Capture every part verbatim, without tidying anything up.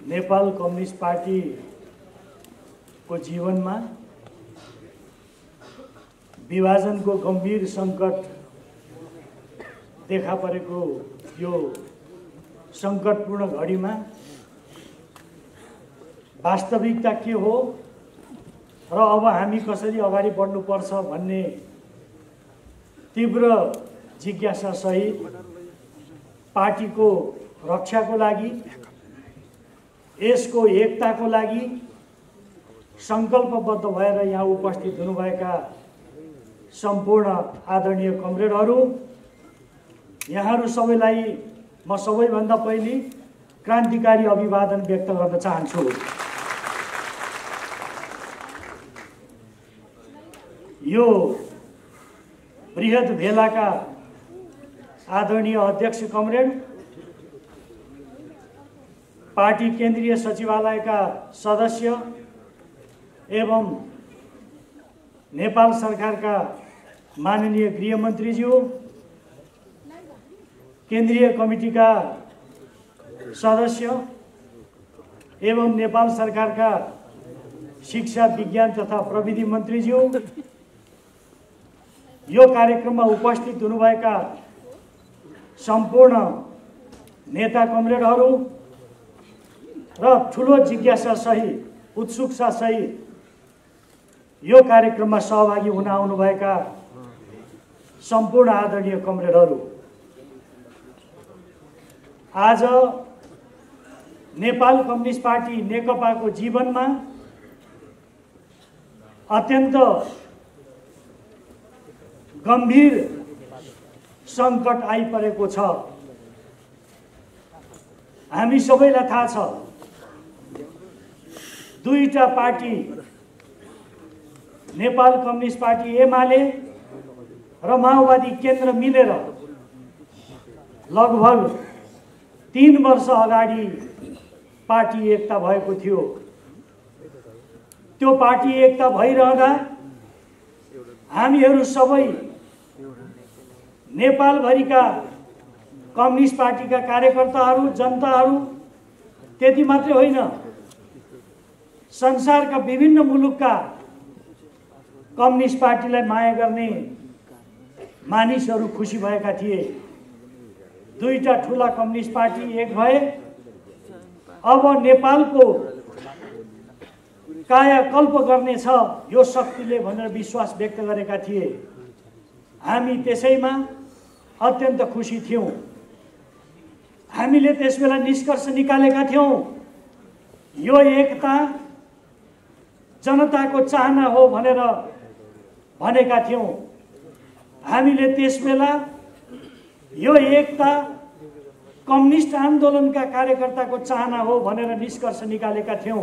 Nepal communist party को जीवन में विभाजन को गंभीर संकट देखा परेको यो संकटपूर्ण घड़ी में वास्तविकता के हो र अब हामी कसरी अगाडि बढ्नुपर्छ भन्ने तीव्र जिज्ञासा सहित पार्टी को रक्षा को लागि यसको एकता को लागि संकल्पबद्ध भएर यहाँ उपस्थित हुनुभएका सम्पूर्ण आदरणीय कमरेडहरू, यहाँहरू सबैलाई म सबैभन्दा पहिले क्रान्तिकारी अभिवादन व्यक्त गर्न चाहन्छु। यो बृहत भेलाका आदरणीय अध्यक्ष कमरेड, पार्टी केन्द्रीय सचिवालयका सदस्य एवं नेपाल सरकारका माननीय गृहमन्त्रीज्यू, केन्द्रीय कमिटीका सदस्य एवं नेपाल सरकारका शिक्षा विज्ञान तथा प्रविधि मन्त्रीज्यू, यो कार्यक्रममा उपस्थित हुनुभएका सम्पूर्ण नेता कमरेडहरू र ठुलो जिज्ञासा सहित उत्सुकता सहित यो कार्यक्रममा सहभागी हुन आउनुभएका सम्पूर्ण आदरणीय कमरेडहरू, आज नेपाल कम्युनिस्ट पार्टी नेकपाको जीवनमा अत्यन्त गम्भीर संकट आइपरेको छ। हामी सबैलाई थाहा छ, दुईटा party Nepal communist party Emale र माओवादी केन्द्र मिलेर लगभग तीन वर्ष अगाडि पार्टी एकता भएको थियो। त्यो पार्टी एकता भइरहँदा हामीहरू सबै नेपालभरिका कम्युनिस्ट पार्टीका कार्यकर्ताहरू, जनताहरू, त्यति मात्रै होइन, संसारका विभिन्न मुलुकका कम्युनिस्ट पार्टीलाई माया गर्ने मानिसहरू खुसी भएका थिए। दुईटा ठुला कम्युनिस्ट पार्टी एक भए, अब नेपालको कायाकल्प गर्नेछ यो शक्तिले भनेर विश्वास व्यक्त गरेका थिए। हामी त्यसैमा अत्यन्त खुसी थियौं। हामीले त्यसबेला निष्कर्ष निकालेका थियौं, यो एकता जनताको चाहना हो भनेर भनेका थियौं। हामीले त्यसबेला यो एकता कम्युनिस्ट आन्दोलनका कार्यकर्ताको चाहना हो भनेर निष्कर्ष निकालेका थियौं।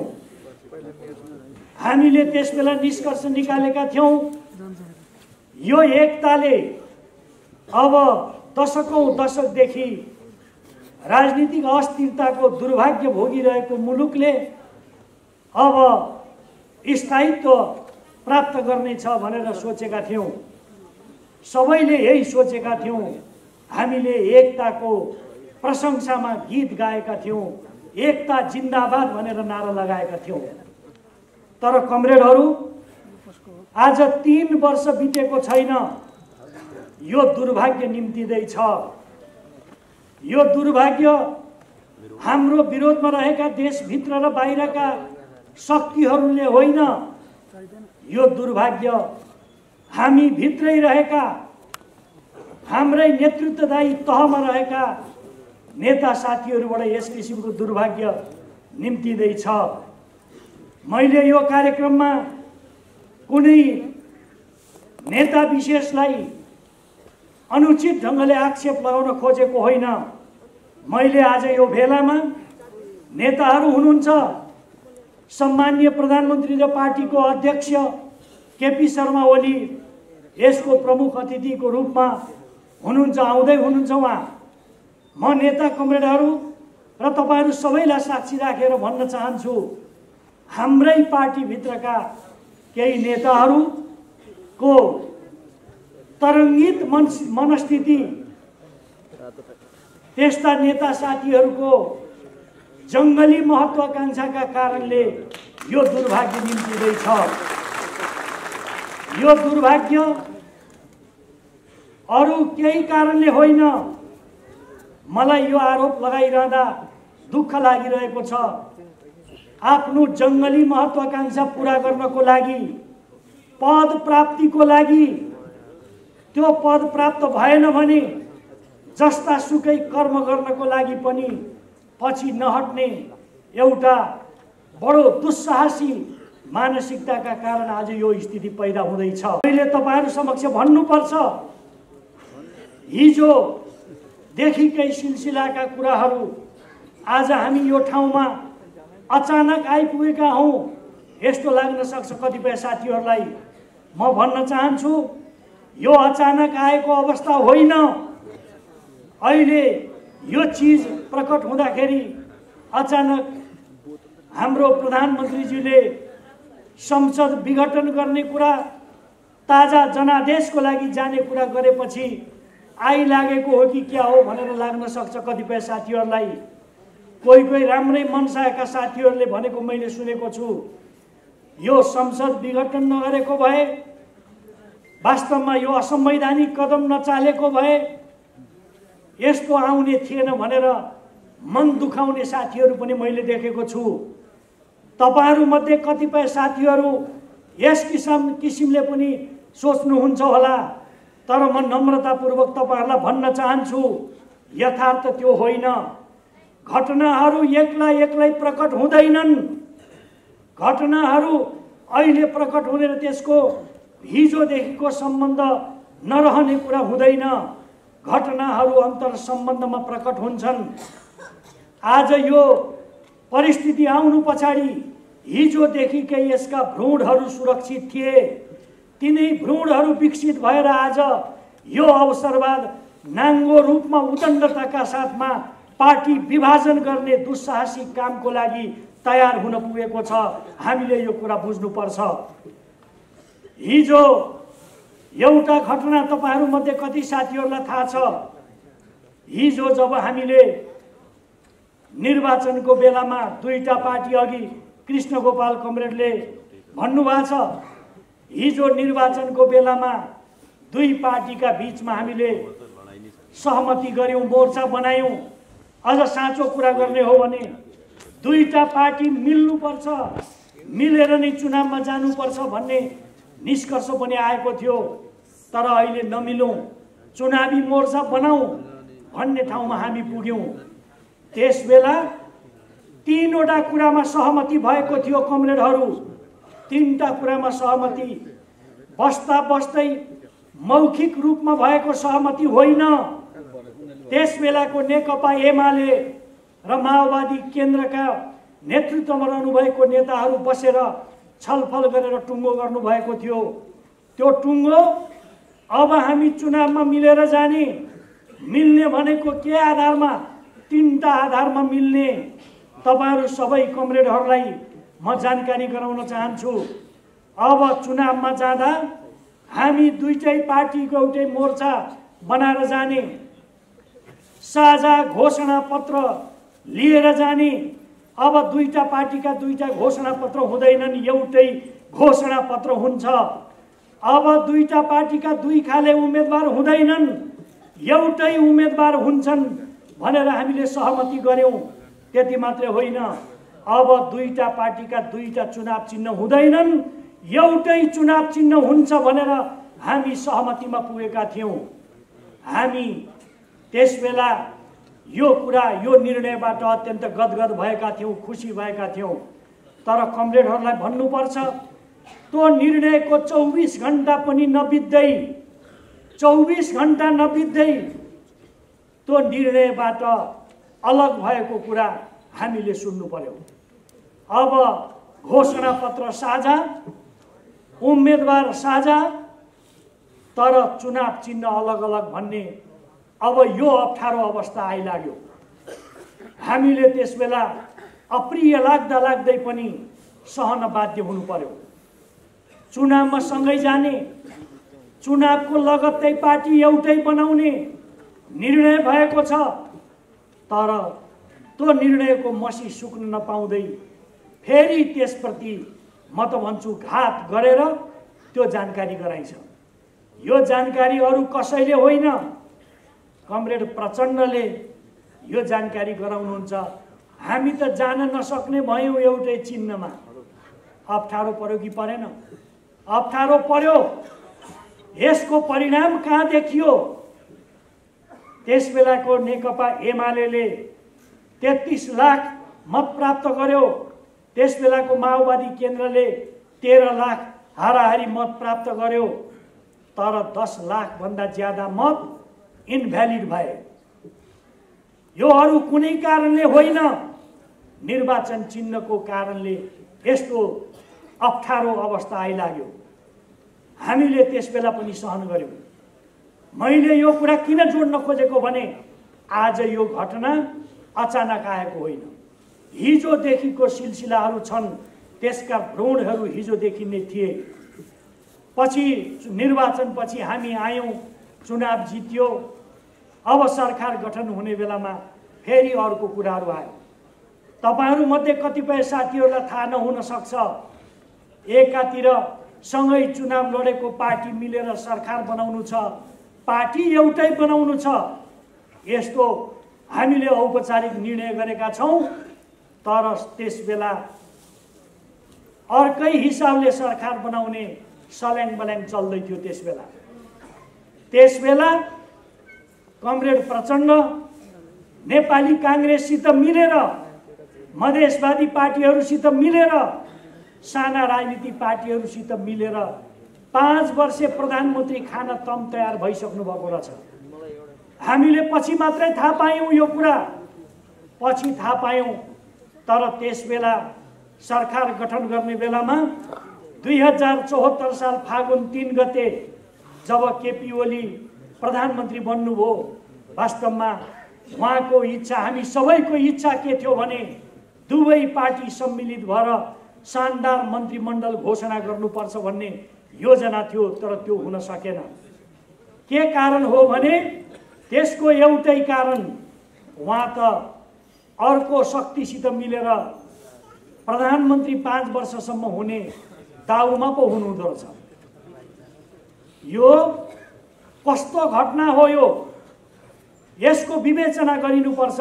हामीले त्यसबेला निष्कर्ष निकालेका थियौं, यो एकताले अब दशकौं दशकदेखि राजनीतिक अस्थिरताको दुर्भाग्य भोगिरहेको मुलुकले अब स्थायित्व प्राप्त गर्नेछ भनेर सोचेका थियौं। सबैले यही सोचेका थियौं। हामीले एकताको प्रशंसामा गीत गाएका थियौं, एकता जिन्दाबाद भनेर नारा लगाएका थियौं। तर कमरेडहरू, आज तीन वर्ष बितेको छैन, यो दुर्भाग्य निम्तिँदैछ। यो दुर्भाग्य हाम्रो विरोधमा रहेका देशभित्र र बाहिरका शक्तिहरूले होइन, यो दुर्भाग्य हामी भित्रै रहेका हाम्रै नेतृत्वदायी तहमा रहेका नेता साथीहरूबाट यस किसिमको दुर्भाग्य निम्तिँदैछ। मैले यो कार्यक्रममा कुनै नेता विशेषलाई अनुचित ढङ्गले आक्षेप लगाउन खोजेको होइन। मैले आज यो भेलामा नेताहरू हुनुहुन्छ, सम्माननीय प्रधानमन्त्री र पार्टीको अध्यक्ष केपी शर्मा ओली यसको प्रमुख अतिथिको रूपमा हुनुहुन्छ, आउँदै हुनुहुन्छ उहाँ। म नेता कमरेडहरू र तपाईहरू सबैलाई साक्षी राखेर भन्न चाहन्छु, हाम्रै पार्टीभित्रका केही नेताहरूको तरङ्गित मनस्थिति, त्यस्ता नेता साथीहरूको जङ्गली महत्त्वाकांक्षाका कारणले यो दुर्भाग्य निम्तिँदैछ। यो दुर्भाग्य अरू केही कारणले होइन। मलाई यो आरोप लगाइरहँदा दुःख लागिरहेको छ। आफ्नो जङ्गली महत्त्वाकांक्षा पूरा गर्नको लागि, पद प्राप्तिको लागि, त्यो पद प्राप्त भएन भने जस्ता सुकै कर्म गर्नको लागि पनि पछि नहट्ने एउटा बडो दुस्साहसी मानसिकताका कारण आज यो स्थिति पैदा हुँदैछ। मैले तपाईहरु समक्ष भन्नुपर्छ, हिजो देखिकै सिलसिलाका कुराहरू आज हामी यो ठाउँमा अचानक आइपुगेका हौं यस्तो लाग्न सक्छ कतिपय साथीहरूलाई। म भन्न चाहन्छु, यो अचानक आएको अवस्था होइन। अहिले यो चीज प्रकट हुँदाखेरि अचानक हाम्रो प्रधानमन्त्रीजीले संसद विघटन गर्ने कुरा, ताजा जनादेशको लागि जाने कुरा गरेपछि आइलागेको हो कि क्या हो भनेर लाग्न सक्छ कतिपय साथीहरूलाई। कोही कोही राम्रै मनसाएका साथीहरूले भनेको मैले सुनेको छु, यो संसद विघटन नगरेको भए, वास्तवमा यो असंवैधानिक कदम नचालेको भए यस्तो आउने थिएन भनेर मन दुखाउने साथीहरू पनि मैले देखेको छु। तपाईहरु मध्ये कतिपय साथीहरू यस किसिम किसिमले पनि सोच्नुहुन्छ होला, तर म नम्रतापूर्वक तपाईहरुलाई भन्न चाहन्छु, यथार्थ त्यो होइन। घटनाहरू एक्ला एक्लै प्रकट हुँदैनन्। घटनाहरू अहिले प्रकट हुने र त्यसको हिजोदेखिको सम्बन्ध नरहने कुरा हुँदैन। घटनाहरू अन्तर सम्बन्धमा प्रकट हुन्छन्। आज यो परिस्थिति आउनु पछाडि हिजोदेखिकै यसका भ्रूणहरू सुरक्षित थिए। तिनै भ्रूणहरू विकसित भएर आज यो अवसरवाद नाङ्गो रूपमा उदण्डताका साथमा पार्टी विभाजन गर्ने दुस्साहसी कामको लागि तयार हुन पुगेको छ। हामीले यो कुरा बुझ्नुपर्छ। हिजो एउटा घटना तपाईहरु मध्ये कति साथीहरूलाई थाहा छ, हिजो जब हामीले निर्वाचनको बेलामा दुईटा पार्टी अघि कृष्ण गोपाल कमरेडले भन्नुभएको छ, हिजो निर्वाचनको बेलामा दुई पार्टीका बीचमा हामीले सहमति गर्यौं, मोर्चा बनायौं। अझ साँचो कुरा गर्ने हो भने दुईटा पार्टी मिल्नुपर्छ, मिलेर नै चुनावमा जानुपर्छ भन्ने निष्कर्ष पनि आएको थियो। तर अहिले नमिलौं, चुनावी मोर्चा बनाऊ भन्ने ठाउँमा हामी पुग्यौं। त्यसबेला तीनवटा कुरामा सहमति भएको थियो कमरेडहरू। तीनटा कुरामा सहमति बस्दा बस्दै मौखिक रूपमा भएको सहमति होइन। त्यसबेलाको नेकपा एमाले र माओवादी केन्द्रका नेतृत्वमा रहनुभएको नेताहरू बसेर छलफल गरेर टुङ्गो गर्नु भएको थियो। त्यो टुङ्गो अब हामी चुनावमा मिलेर जाने, मिल्ने भनेको के आधारमा? तीनटा आधारमा मिल्ने। तपाईहरु सबै कमरेडहरूलाई म जानकारी गराउन चाहन्छु, अब चुनावमा जाँदा हामी दुईटै पार्टीको एउटै मोर्चा बनाएर जाने, साझा घोषणा पत्र लिएर जाने। अब दुईटा पार्टीका दुईटा घोषणा पत्र हुँदैनन्, एउटै घोषणा पत्र हुन्छ। अब दुईटा पार्टीका दुई खाले उम्मेदवार हुँदैनन्, एउटै उम्मेदवार हुन्छन् भनेर हामीले सहमति गर्यौं। त्यति मात्रै होइन, अब दुईटा पार्टीका दुईटा चुनाव चिन्ह हुँदैनन्, एउटै चुनाव चिन्ह हुन्छ भनेर हामी सहमतिमा पुगेका थियौं। हामी त्यसबेला यो कुरा, यो निर्णयबाट अत्यन्त गदगद भएका थियौं, खुसी भएका थियौं। तर कमरेडहरूलाई भन्नुपर्छ, त्यो निर्णयको चौबीस घण्टा पनि नबित्दै, चौबीस घण्टा नबित्दै त्यो निर्णयबाट अलग भएको कुरा हामीले सुन्नु पर्यो। अब घोषणा पत्र साझा, उम्मेदवार साझा, तर चुनाव चिन्ह अलग अलग भन्ने अब यो अप्ठ्यारो अवस्था आइलाग्यो। हामीले त्यसबेला अप्रिय लाग्दा लाग्दै पनि सहन बाध्य हुनु पर्यो। चुनावमा सँगै जाने, चुनावको लगत्तै पार्टी एउटै बनाउने निर्णय भएको छ। तर त्यो निर्णयको मसी सुक्न नपाउँदै फेरि त्यसप्रति म त भन्छु घात गरेर त्यो जानकारी गराइन्छ। यो जानकारी अरू कसैले होइन, कमरेड प्रचण्डले यो जानकारी गराउनुहुन्छ। हामी त जान नसक्ने भयौँ एउटै चिन्हमा। अप्ठ्यारो पर्यो कि परेन? अप्ठ्यारो पर्यो। यसको परिणाम कहाँ देखियो? त्यस बेलाको नेकपा एमाले तेत्तीस लाख मत प्राप्त गर्यो। त्यस बेलाको माओवादी केन्द्रले तेह्र लाख हाराहारी मत प्राप्त गर्यो। तर दस लाख भन्दा ज्यादा मत इनभ्यालिड भए। यो अरू कुनै कारणले होइन, निर्वाचन चिन्हको कारणले यस्तो अप्ठ्यारो अवस्था आइलाग्यो। हामीले त्यस बेला पनि सहन गर्यौँ। मैले यो कुरा किन जोड्न खोजेको भने आज यो घटना अचानक आएको होइन, हिजोदेखिको सिलसिलाहरू छन्। त्यसका भ्रूणहरू हिजोदेखि नै थिए। पछि निर्वाचनपछि हामी आयौँ, चुनाव जित्यो। अब सरकार गठन हुने बेलामा फेरि अर्को कुराहरू आयो। तपाईहरुमध्ये कतिपय साथीहरूलाई थाहा नहुन सक्छ, एकातिर सँगै चुनाव लडेको पार्टी मिलेर सरकार बनाउनु छ, पार्टी एउटै बनाउनु छ। यस्तो हामीले औपचारिक निर्णय गरेका छौं। तर त्यस बेला अर्कै हिसाबले सरकार बनाउने सल्याङ बल्याङ चल्दै थियो। त्यस बेला त्यस बेला कमरेड प्रचण्ड नेपाली कांग्रेससित मिलेर, मधेसवादी पार्टीहरूसित मिलेर, साना राजनीतिक पार्टीहरूसित मिलेर पाँच वर्षे प्रधानमन्त्री खान तम तयार भइसक्नु भएको रहेछ। हामीले पछि मात्रै थाहा पायौं यो कुरा, पछि थाहा पायौं। तर त्यस बेला सरकार गठन गर्ने बेलामा दुई हजार चौहत्तर साल फागुन तीन गते जब केपी ओली प्रधानमन्त्री बन्नुभयो, वास्तवमा उहाँको इच्छा, हामी सबैको इच्छा के थियो भने दुवै पार्टी सम्मिलित भएर शानदार मन्त्रीमण्डल घोषणा गर्नुपर्छ भन्ने योजना थियो। तर त्यो हुन सकेन। के कारण हो भने त्यसको एउटै कारण, उहाँ त अर्को शक्तिसित मिलेर प्रधानमन्त्री पाँच वर्षसम्म हुने दाउमा पो हुनुहुँदो रहेछ। यो कस्तो घटना हो? यो यसको विवेचना गरिनुपर्छ।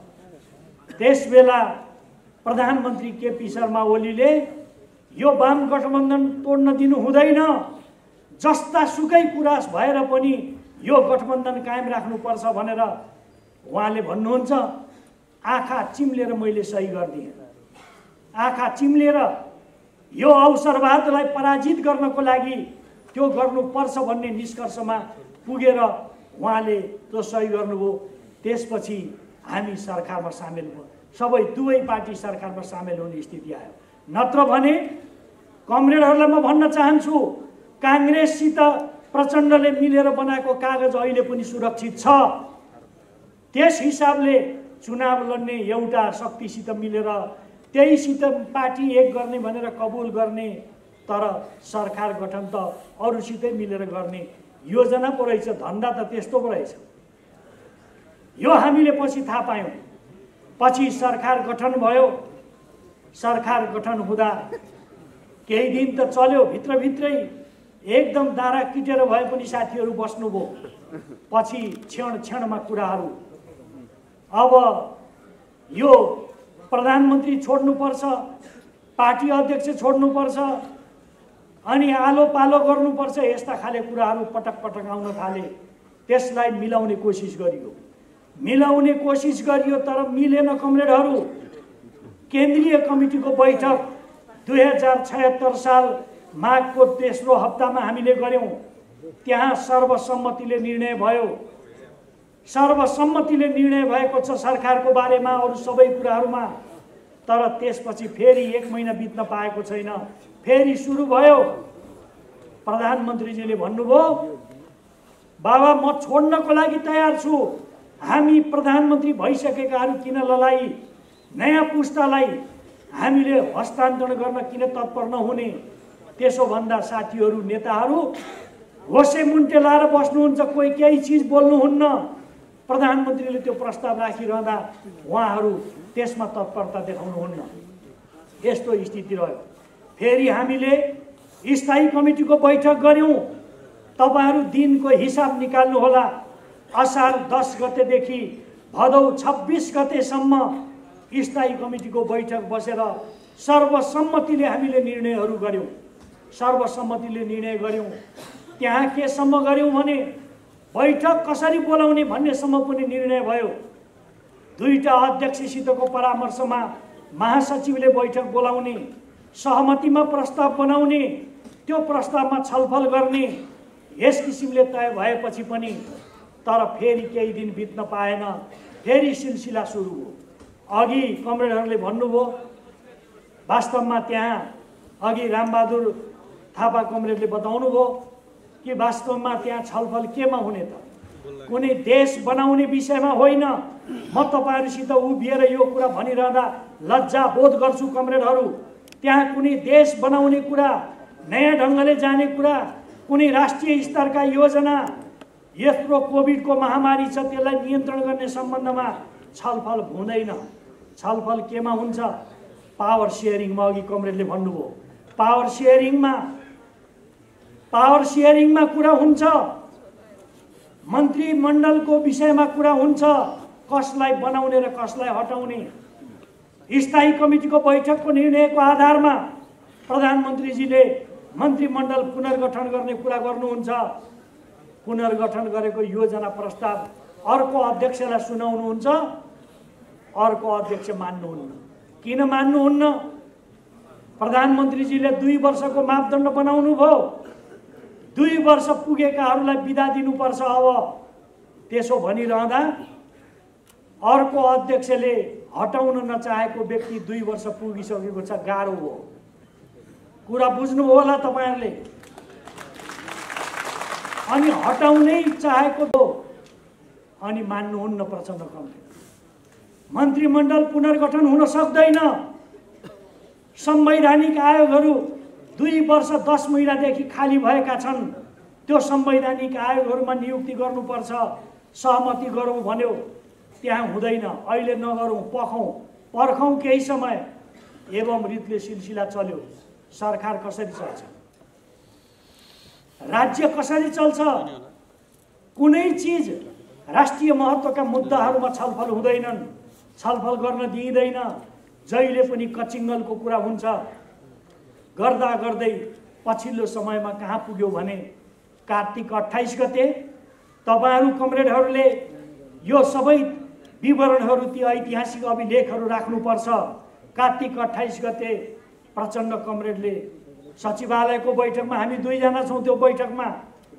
त्यस बेला प्रधानमन्त्री केपी शर्मा ओलीले यो वाम गठबन्धन तोड्न दिनु हुँदैन, जस्ता सुकै कुरा भएर पनि यो गठबन्धन कायम राख्नुपर्छ भनेर उहाँले भन्नुहुन्छ। आँखा चिम्लेर मैले सही गरिदिएँ। आँखा चिम्लेर यो अवसरवादलाई पराजित गर्नको लागि त्यो गर्नुपर्छ भन्ने निष्कर्षमा पुगेर उहाँले त्यो सही गर्नुभयो। त्यसपछि हामी सरकारमा सामेल भयो, सबै दुवै पार्टी सरकारमा सामेल हुने स्थिति आयो। नत्र भने कमरेडहरूलाई म भन्न चाहन्छु, कांग्रेससित प्रचण्डले मिलेर बनाएको कागज अहिले पनि सुरक्षित छ। त्यस हिसाबले चुनाव लड्ने एउटा शक्तिसित मिलेर त्यहीसित पार्टी एक गर्ने भनेर कबुल गर्ने, तर सरकार गठन त अरूसितै मिलेर गर्ने योजना पो रहेछ, धन्दा त त्यस्तो पो रहेछ। यो हामीले पछि थाहा पायौँ। पछि सरकार गठन भयो। सरकार गठन हुँदा केही दिन त चल्यो, भित्रभित्रै एकदम दारा किटेर भए पनि साथीहरू बस्नुभयो। पछि क्षण क्षणमा कुराहरू, अब यो प्रधानमन्त्री छोड्नुपर्छ, पार्टी अध्यक्ष छोड्नुपर्छ, अनि आलो पालो गर्नुपर्छ, यस्ता खाले कुराहरू पटक पटक आउन थाले। त्यसलाई मिलाउने कोसिस गरियो, मिलाउने कोसिस गरियो तर मिलेन। कमरेडहरू, केन्द्रीय कमिटीको बैठक दुई हजार छयत्तर साल माघको तेस्रो हप्तामा हामीले गर्यौं। त्यहाँ सर्वसम्मतिले निर्णय भयो। सर्वसम्मतिले निर्णय भएको छ सरकारको बारेमा, अरू सबै कुराहरूमा। तर त्यसपछि फेरि एक महिना बित्न पाएको छैन, फेरि सुरु भयो। प्रधानमन्त्रीजीले भन्नुभयो, बाबा म छोड्नको लागि तयार छु, हामी प्रधानमन्त्री भइसकेकाहरू किन ललाई, नयाँ पुस्तालाई हामीले हस्तान्तरण गर्न किन तत्पर नहुने? त्यसो भन्दा साथीहरू, नेताहरू होसे मुन्टे लाएर बस्नुहुन्छ, कोही केही चिज बोल्नुहुन्न। प्रधानमन्त्रीले त्यो प्रस्ताव राखिरहँदा उहाँहरू त्यसमा तत्परता देखाउनुहुन्न। यस्तो स्थिति रह्यो। फेरि हामीले स्थायी कमिटीको बैठक गऱ्यौँ। तपाईहरू दिनको हिसाब निकाल्नुहोला। असार दस गतेदेखि भदौ छब्बिस गतेसम्म स्थायी कमिटीको बैठक बसेर सर्वसम्मतिले हामीले निर्णयहरू गऱ्यौँ। सर्वसम्मतिले निर्णय गऱ्यौँ। त्यहाँ केसम्म गऱ्यौँ भने बैठक कसरी बोलाउने भन्नेसम्म पनि निर्णय भयो। दुईटा अध्यक्षसितको परामर्शमा महासचिवले बैठक बोलाउने, सहमतिमा प्रस्ताव बनाउने, त्यो प्रस्तावमा छलफल गर्ने, यस किसिमले तय भएपछि पनि तर फेरि केही दिन बित्न पाएन। फेरि सिलसिला सुरु हो। अघि कमरेडहरूले भन्नुभयो, वास्तवमा त्यहाँ अघि रामबहादुर थापा कमरेडले बताउनु भयो कि वास्तवमा त्यहाँ छलफल केमा हुने त? कुनै देश बनाउने विषयमा होइन। म तपाईहरुसित उभिएर यो कुरा भनिरहँदा लज्जा बोध गर्छु कमरेडहरू। त्यहाँ कुनै देश बनाउने कुरा, नयाँ ढङ्गले जाने कुरा, कुनै राष्ट्रिय स्तरका योजना, यत्रो कोभिडको महामारी छ त्यसलाई नियन्त्रण गर्ने सम्बन्धमा छलफल हुँदैन। छलफल केमा हुन्छ? पावर सेयरिङमा। अघि कमरेडले भन्नुभयो पावर सेयरिङमा पावर सेयरिङमा कुरा हुन्छ। मन्त्रीमण्डलको विषयमा कुरा हुन्छ, कसलाई बनाउने र कसलाई हटाउने। स्थायी कमिटीको बैठकको निर्णयको आधारमा प्रधानमन्त्रीजीले मन्त्रीमण्डल पुनर्गठन गर्ने कुरा गर्नुहुन्छ। पुनर्गठन गरेको योजना प्रस्ताव अर्को अध्यक्षलाई सुनाउनुहुन्छ, अर्को अध्यक्ष मान्नुहुन्न। किन मान्नुहुन्न? प्रधानमन्त्रीजीले दुई वर्षको मापदण्ड बनाउनु भयो। दुई वर्ष पुगेकाहरूलाई बिदा दिनुपर्छ। अब त्यसो भनिरहँदा अर्को अध्यक्षले हटाउन नचाहेको व्यक्ति दुई वर्ष पुगिसकेको छ, गाह्रो हो। कुरा बुझ्नुभयो होला तपाईहरुले। अनि हटाउनै चाहेको हो अनि मान्नुहुन्न प्रचण्ड कमरेड। मन्त्रीमण्डल पुनर्गठन हुन सक्दैन। संवैधानिक आयोगहरू दुई वर्ष दस महिनादेखि खाली भएका छन्। त्यो संवैधानिक आयोगहरूमा नियुक्ति गर्नुपर्छ। सहमति गरौँ भन्यो, त्यहाँ हुँदैन। अहिले नगरौँ, पखौँ, पर्खौँ केही समय। एवं रीतिले सिलसिला चल्यो। सरकार कसरी चल्छ? राज्य कसरी चल्छ? कुनै चिज राष्ट्रिय महत्त्वका मुद्दाहरूमा छलफल हुँदैनन्, छलफल गर्न दिइँदैन। जहिले पनि कचिङ्गलको कुरा हुन्छ। गर्दा गर्दै पछिल्लो समयमा कहाँ पुग्यो भने कार्तिक अट्ठाइस गते तपाईहरू कमरेडहरूले यो सबै विवरणहरू, ती ऐतिहासिक अभिलेखहरू राख्नुपर्छ। कार्तिक अट्ठाइस गते प्रचण्ड कमरेडले सचिवालयको बैठकमा, हामी दुईजना छौँ त्यो बैठकमा,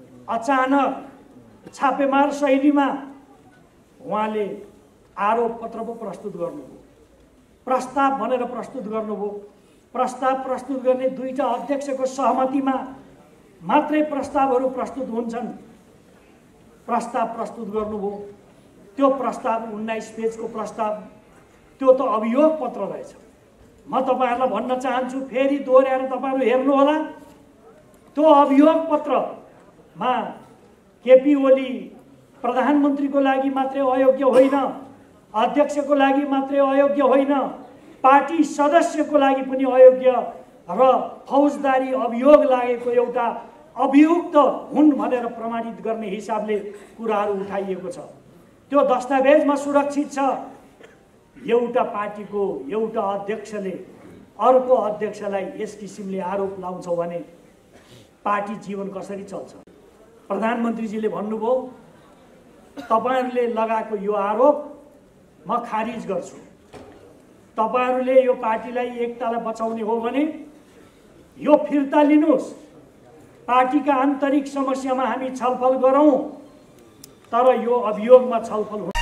अचानक छापेमार शैलीमा उहाँले आरोप पत्र पो प्रस्तुत गर्नुभयो। प्रस्ताव भनेर प्रस्तुत गर्नुभयो। प्रस्ताव प्रस्तुत गर्ने दुईटा अध्यक्षको सहमतिमा मात्रै प्रस्तावहरू प्रस्तुत हुन्छन्। प्रस्ताव प्रस्तुत गर्नुभयो। त्यो प्रस्ताव उन्नाइस पेजको प्रस्ताव, त्यो त अभियोग पत्र रहेछ। म तपाईहरुलाई भन्न चाहन्छु, फेरि दोहोर्याएर तपाईहरु हेर्नुहोला। त्यो अभियोग पत्रमा केपी ओली प्रधानमन्त्रीको लागि मात्रै अयोग्य होइन, अध्यक्षको लागि मात्रै अयोग्य होइन, पार्टी सदस्यको लागि पनि अयोग्य र फौजदारी अभियोग लागेको एउटा अभियुक्त हुन् भनेर प्रमाणित गर्ने हिसाबले कुराहरू उठाइएको छ। त्यो दस्तावेजमा सुरक्षित छ। एउटा पार्टीको एउटा अध्यक्षले अर्को अध्यक्षलाई यस किसिमले आरोप लाउँछ भने पार्टी जीवन कसरी चल्छ? प्रधानमन्त्रीजीले भन्नुभयो, तपाईहरुले लगाएको यो आरोप म खारिज गर्छु। तपाईहरुले यो पार्टीलाई एकतालाई बचाउने हो भने यो फिर्ता लिनुहोस्। पार्टीका आन्तरिक समस्यामा हामी छलफल गरौँ, तर यो अभियोगमा छलफल